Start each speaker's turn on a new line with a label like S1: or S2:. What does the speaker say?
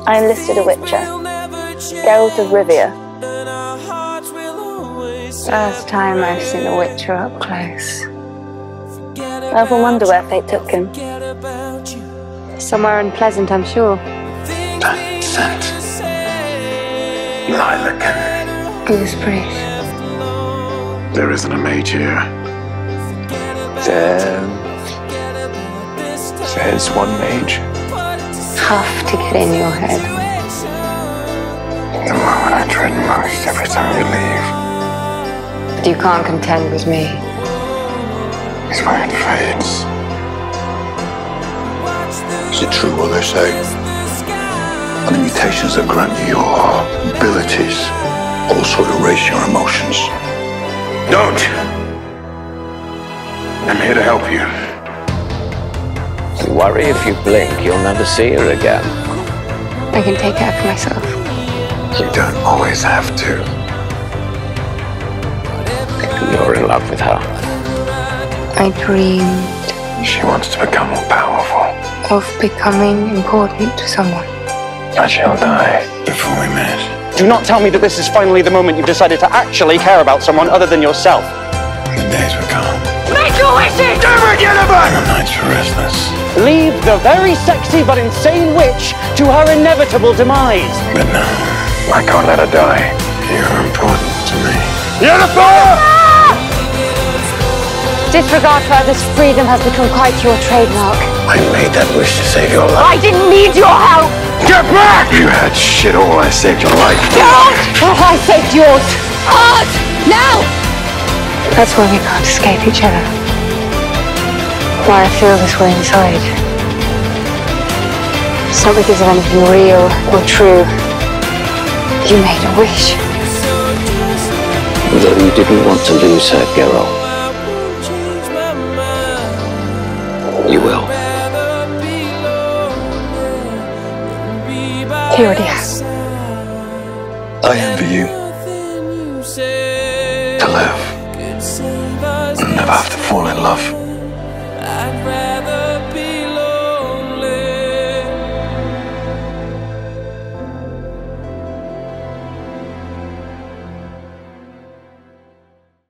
S1: I enlisted a witcher, Geralt of Rivia.
S2: First time I've seen a witcher up close.
S1: I often wonder where fate took him.
S2: Somewhere unpleasant, I'm sure.
S3: That scent. Lilac and
S2: Gooseberries.
S3: there isn't a mage here. There's one mage.
S2: Tough to get in your head.
S3: The moment I dread most every time you leave
S2: But you can't contend with me.
S3: is when it fades.
S4: Is it true what they say? And the mutations that grant you your abilities also erase your emotions.
S3: Don't! I'm here to help you.
S5: You worry if you blink, you'll never see her again.
S2: I can take care of myself.
S3: You don't always have to.
S5: You're in love with her.
S2: I dreamed
S3: She wants to become more powerful.
S2: of becoming important to someone.
S3: I shall die before we met.
S6: Do not tell me that this is finally the moment you've decided to actually care about someone other than yourself.
S3: The days were gone.
S6: Make your wishes!
S3: And the nights were restless.
S6: Leave the very sexy but insane witch to her inevitable demise.
S3: But no, I can't let her die. You're important to me.
S2: Disregard for others' freedom has become quite your trademark.
S3: I made that wish to save your life.
S2: I didn't need your help!
S3: Get back! You had shit all. I saved your life.
S2: Don't! Well, I saved yours. Hard! Now! That's why we can't escape each other. Why I feel this way inside. It's not because of anything real or true. You made a wish.
S5: Though you didn't want to lose her, Geralt. You will.
S2: He already has.
S4: I envy you.
S3: To live and never have to fall in love.